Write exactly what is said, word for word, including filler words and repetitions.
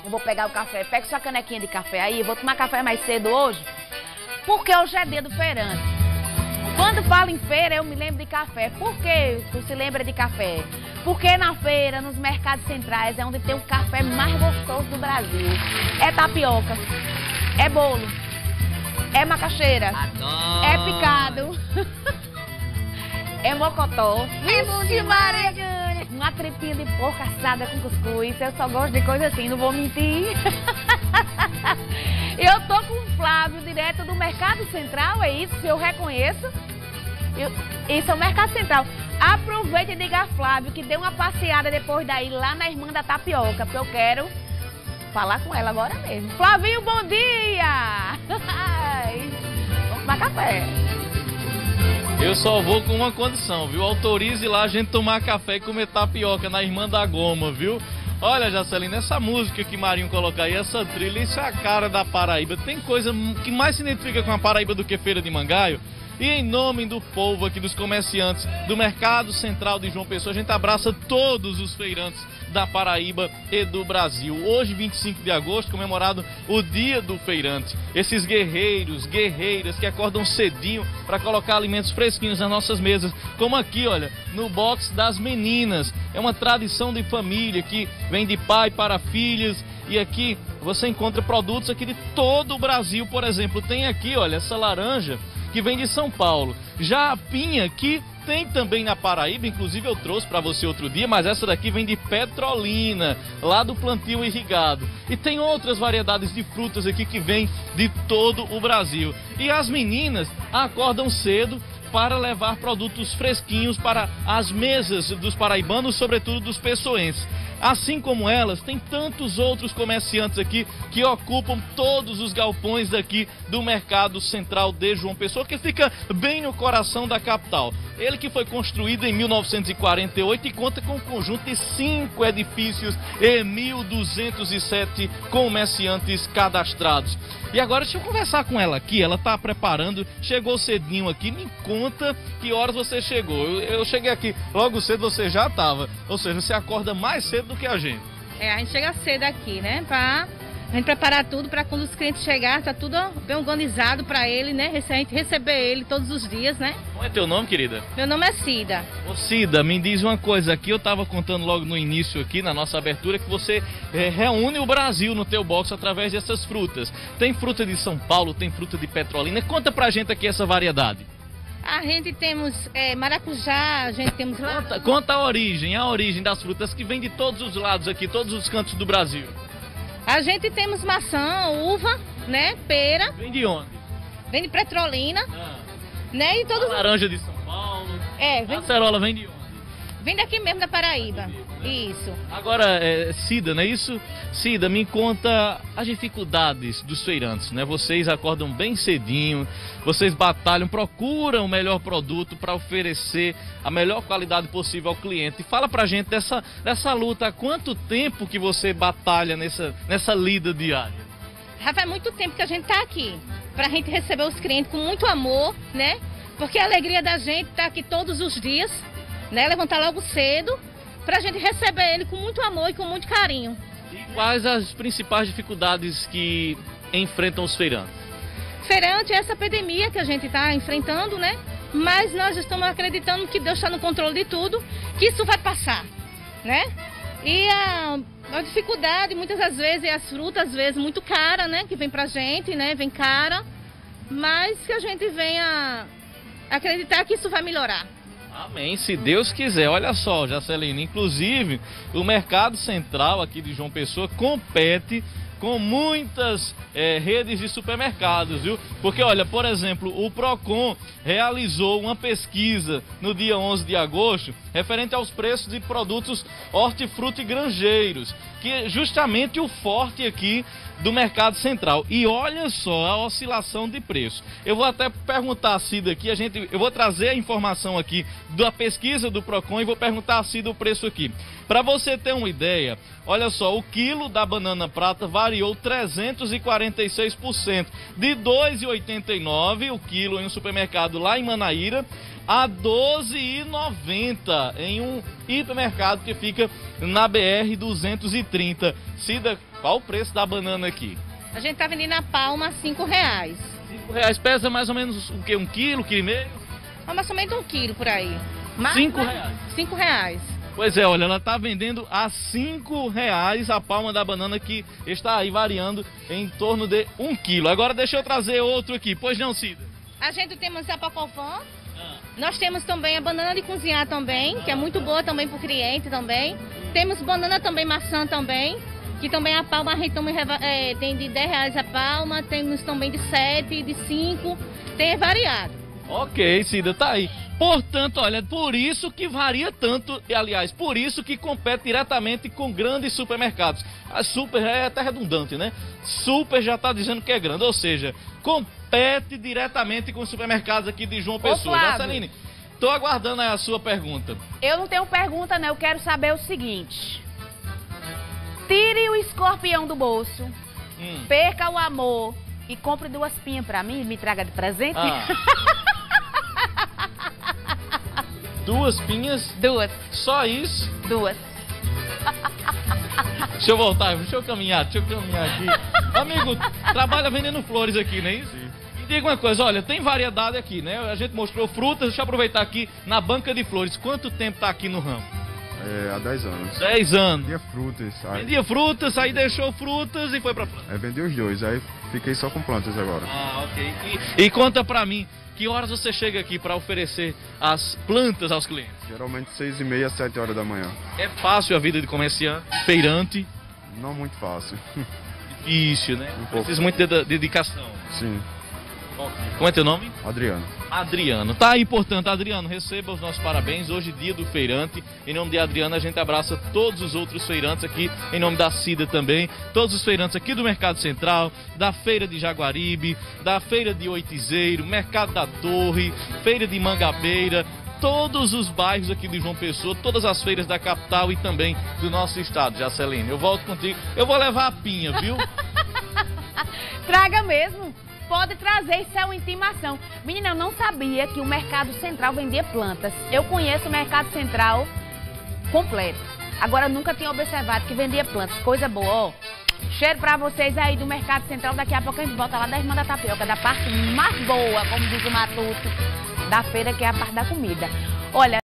Eu vou pegar o café, pega sua canequinha de café aí, eu vou tomar café mais cedo hoje, porque hoje é dia do feirante. Quando falo em feira, eu me lembro de café. Por que tu se lembra de café? Porque na feira, nos mercados centrais, é onde tem o café mais gostoso do Brasil. É tapioca, é bolo, é macaxeira, Adoro. é picado, é mocotó, é bom demais. Uma tripinha de porco assada com cuscuz. Eu só gosto de coisa assim, não vou mentir. Eu tô com o Flávio, direto do Mercado Central, é isso, eu reconheço. Eu, isso é o Mercado Central. Aproveita e diga a Flávio que dê uma passeada depois daí lá na Irmã da Tapioca, porque eu quero falar com ela agora mesmo. Flavinho, bom dia! Vamos tomar café. Eu só vou com uma condição, viu? Autorize lá a gente tomar café e comer tapioca na Irmã da Goma, viu? Olha, Jacelina, essa música que Marinho coloca aí, essa trilha, isso é a cara da Paraíba. Tem coisa que mais se identifica com a Paraíba do que Feira de Mangaio. E em nome do povo aqui, dos comerciantes do Mercado Central de João Pessoa, a gente abraça todos os feirantes da Paraíba e do Brasil. Hoje, vinte e cinco de agosto, comemorado o Dia do Feirante. Esses guerreiros, guerreiras que acordam cedinho para colocar alimentos fresquinhos nas nossas mesas, como aqui, olha, no box das meninas. É uma tradição de família que vem de pai para filhas. E aqui você encontra produtos aqui de todo o Brasil. Por exemplo, tem aqui, olha, essa laranja que vem de São Paulo. Já a pinha que tem também na Paraíba, inclusive eu trouxe para você outro dia, mas essa daqui vem de Petrolina, lá do plantio irrigado. E tem outras variedades de frutas aqui que vêm de todo o Brasil. E as meninas acordam cedo para levar produtos fresquinhos para as mesas dos paraibanos, sobretudo dos pessoenses. Assim como elas, tem tantos outros comerciantes aqui que ocupam todos os galpões daqui do Mercado Central de João Pessoa, que fica bem no coração da capital. Ele que foi construído em mil novecentos e quarenta e oito e conta com um conjunto de cinco edifícios e mil duzentos e sete comerciantes cadastrados. E agora deixa eu conversar com ela aqui, ela está preparando, chegou cedinho aqui, me conta que horas você chegou. Eu, eu cheguei aqui logo cedo, você já estava, ou seja, você acorda mais cedo do que a gente. É, a gente chega cedo aqui, né, pra a gente preparar tudo para quando os clientes chegarem, tá tudo bem organizado para ele, né, a gente receber ele todos os dias, né. Qual é teu nome, querida? Meu nome é Cida. Ô Cida, me diz uma coisa aqui, eu estava contando logo no início aqui, na nossa abertura, que você é, reúne o Brasil no teu box através dessas frutas. Tem fruta de São Paulo, tem fruta de Petrolina, conta pra gente aqui essa variedade. A gente temos é, maracujá, a gente temos lá... Conta, conta a origem, a origem das frutas que vem de todos os lados aqui, todos os cantos do Brasil. A gente temos maçã, uva, né, pera. Vem de onde? Vem de Petrolina, Ah, né, e todos... a laranja de São Paulo. É, vem, A acerola vem de onde? vem daqui mesmo da Paraíba, isso. Agora, é, Cida, não é isso? Cida, me conta as dificuldades dos feirantes, né? Vocês acordam bem cedinho, vocês batalham, procuram o melhor produto para oferecer a melhor qualidade possível ao cliente. Fala pra gente dessa, dessa luta, há quanto tempo que você batalha nessa, nessa lida diária? Já faz muito tempo que a gente tá aqui, pra gente receber os clientes com muito amor, né? Porque a alegria da gente tá aqui todos os dias, né? Levantar logo cedo, pra gente receber ele com muito amor e com muito carinho. E quais as principais dificuldades que enfrentam os feirantes? Feirante é essa pandemia que a gente está enfrentando, né? Mas nós estamos acreditando que Deus está no controle de tudo, que isso vai passar, né? E a, a dificuldade, muitas das vezes, é as frutas, às vezes, muito cara, né? Que vem pra gente, né? Vem cara, mas que a gente venha acreditar que isso vai melhorar. Amém, se Deus quiser. Olha só, Jacelina, inclusive o Mercado Central aqui de João Pessoa compete com muitas é, redes de supermercados, viu? Porque, olha, por exemplo, o Procon realizou uma pesquisa no dia onze de agosto referente aos preços de produtos hortifruti e granjeiros, que é justamente o forte aqui do Mercado Central. E olha só a oscilação de preço. Eu vou até perguntar a Cida aqui, a gente, eu vou trazer a informação aqui da pesquisa do Procon e vou perguntar a Cida o preço aqui. Para você ter uma ideia, olha só, o quilo da banana prata varia variou trezentos e quarenta e seis por cento, de dois reais e oitenta e nove centavos o quilo em um supermercado lá em Manaíra, a doze reais e noventa centavos em um hipermercado que fica na B R duzentos e trinta. Cida, qual o preço da banana aqui? A gente tá vendendo a palma a cinco reais. cinco reais, pesa mais ou menos o quê? Um quilo, um quilo e meio? É mais ou menos um quilo por aí. Mas, cinco reais? Cinco reais. Pois é, olha, ela está vendendo a cinco reais a palma da banana, que está aí variando em torno de um quilo. Agora deixa eu trazer outro aqui, pois não, Cida? A gente temos a pacofã, ah. Nós temos também a banana de cozinhar também, que é muito boa também para o cliente também. Temos banana também, maçã também, que também a palma a gente também, é, tem de dez reais a palma, temos também de sete, de cinco, tem variado. Ok, Cida, tá aí. Portanto, olha, por isso que varia tanto, e aliás, por isso que compete diretamente com grandes supermercados. A super é até redundante, né? Super já está dizendo que é grande, ou seja, compete diretamente com os supermercados aqui de João Pessoa. Jaceline, tô aguardando aí a sua pergunta. Eu não tenho pergunta, não, eu quero saber o seguinte. Tire o escorpião do bolso, hum. perca o amor e compre duas pinhas pra mim e me traga de presente. Ah. Duas pinhas? Duas. Só isso? Duas. Deixa eu voltar, deixa eu caminhar, deixa eu caminhar aqui. Amigo, trabalha vendendo flores aqui, não é isso? Sim. E diga uma coisa, olha, tem variedade aqui, né? A gente mostrou frutas, deixa eu aproveitar aqui na banca de flores. Quanto tempo tá aqui no ramo? É, há dez anos. dez anos. Vendia frutas. Aí... Vendia frutas, aí deixou frutas e foi pra plantas. É, vendi os dois, aí fiquei só com plantas agora. Ah, ok. E, e conta pra mim, que horas você chega aqui para oferecer as plantas aos clientes? Geralmente seis e meia, sete horas da manhã. É fácil a vida de comerciante, feirante? Não muito fácil. Difícil, né? Um Precisa muito de dedicação. Sim. Como é teu nome? Adriano. Adriano. Tá aí, portanto, Adriano, receba os nossos parabéns. Hoje, dia do feirante. Em nome de Adriano, a gente abraça todos os outros feirantes aqui, em nome da Cida também. Todos os feirantes aqui do Mercado Central, da Feira de Jaguaribe, da Feira de Oitizeiro, Mercado da Torre, Feira de Mangabeira, todos os bairros aqui de João Pessoa, todas as feiras da capital e também do nosso estado, Jaceline. Eu volto contigo. Eu vou levar a pinha, viu? Traga mesmo. Pode trazer, isso é uma intimação. Menina, eu não sabia que o Mercado Central vendia plantas. Eu conheço o Mercado Central completo. Agora, eu nunca tinha observado que vendia plantas. Coisa boa, ó. Cheiro pra vocês aí do Mercado Central. Daqui a pouco a gente volta lá da Irmã da Tapioca, da parte mais boa, como diz o Matuto, da feira, que é a parte da comida. Olha...